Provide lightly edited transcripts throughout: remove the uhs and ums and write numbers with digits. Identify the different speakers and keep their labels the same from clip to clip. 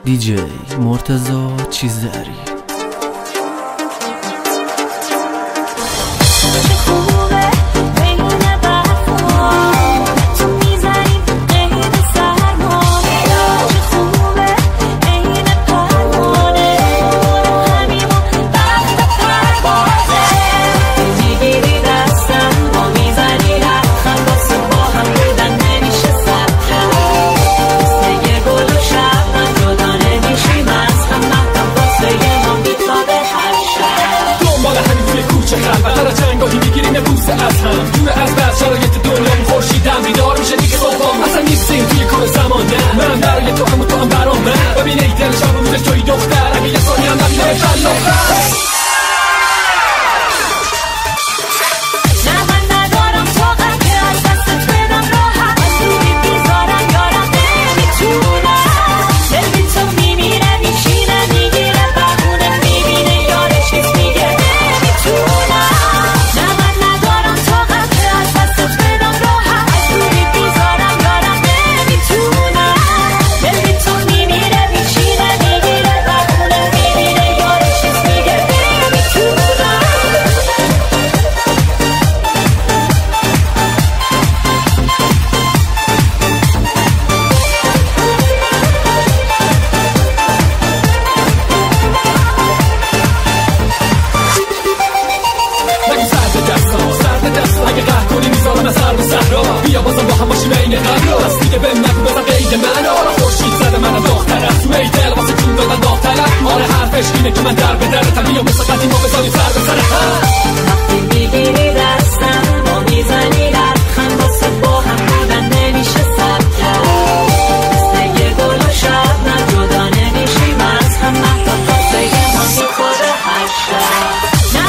Speaker 1: دیجی مرتضی چیزداری.
Speaker 2: بیا بازم با هم باشیم این قرار از دیگه به نگو بزن قید من آره خورشید زده من داغ‌ترم تو ای دل واسه جون دادن داغ‌ترم آره حرفش اینه که من در به درتم بیا مثل قدیم ما بزنیم سر به سر
Speaker 3: وقتی میگیری دستم با میزنی لبخند واسه با هم بودن نمیشه صبر کرد مثل یه گل و شبنم جدا نمیشیم از هم مهتاب واسه ما میخوره هر شب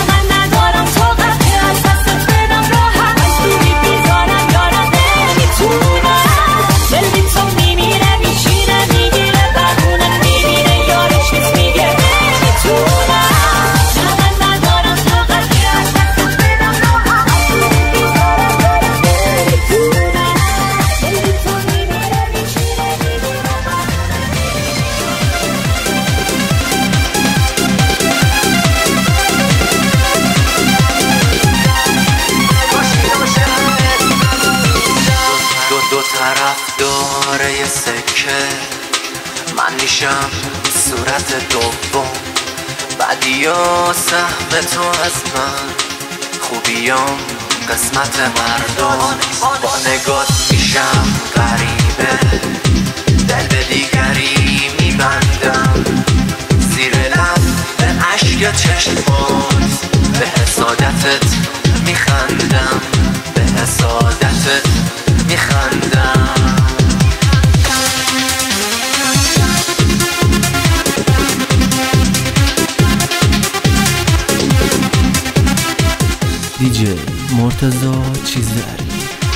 Speaker 4: طرف داره یه سکه من میشم صورت دوم بدیا سهم تو از من خوبیام قسمت مردم با نگات میشم غریبه دل به دیگری میبندم زیر لب به عشق چشمات به حسادتت میخندم به حسادتت میخندم
Speaker 1: دیجی مرتضی چیزداری.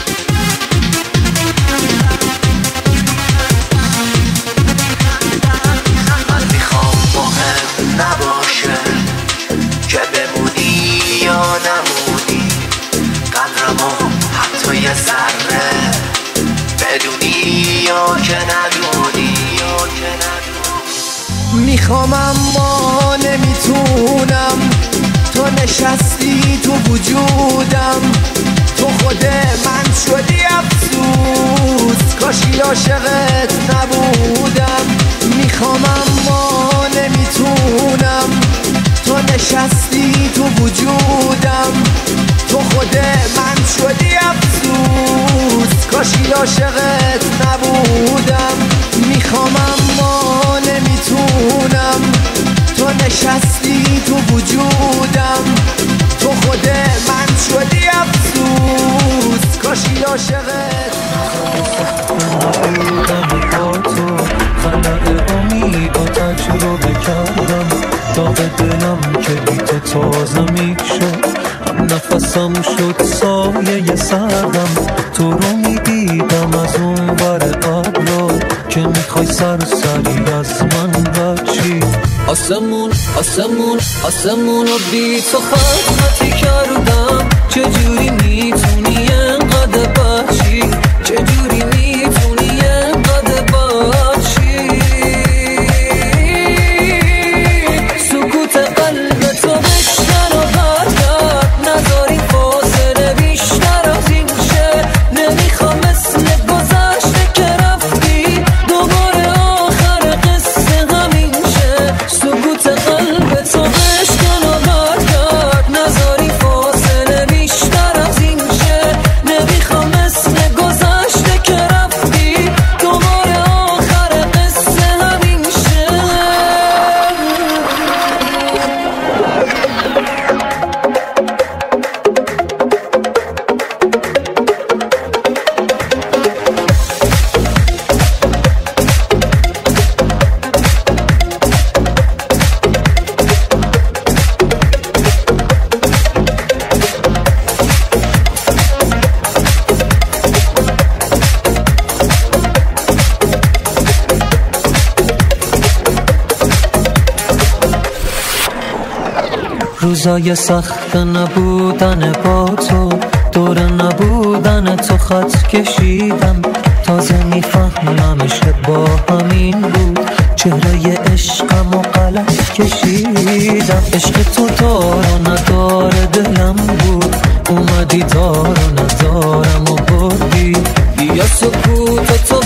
Speaker 4: من میخوام مهم نباشه که بمونی یا نمونی قدرمو حتی یه ذره بدونی یا که ندونی
Speaker 5: میخوام اما نمیتونم تو نشستی تو وجودم تو خود من شدی افسوس کاشی عاشقت نبودم میخوام اما نمیتونم تو نشستی تو وجودم تو خود من شدی افسوس کاشی عاشقت نبودم میخوام اما نمیتونم تو نشستی تو وجودم تو خود من شدی افسوس کاشی عاشقت
Speaker 6: خلق امید و تجربه کردم داغ دلم که بی تو تازه میشد هم نفسم شد سایه سردم تو رو میدیدم از اون ور قبلا که میخوای سرسری از من بچی آسمون آسمون آسمون رو بی تو خطی کردم چجوری میتونی انقدر بچی چجوری میتونی انقدر بچی روزای سخت نبودن با تو، دور نبودن تو خط کشیدم، تازه میفهممش با همین بود، چهره عشقم و غلط کشیدم. عشق تو دار و ندار دلم بود، اومدی دار و ندارم و بردی. بیا سکوت تو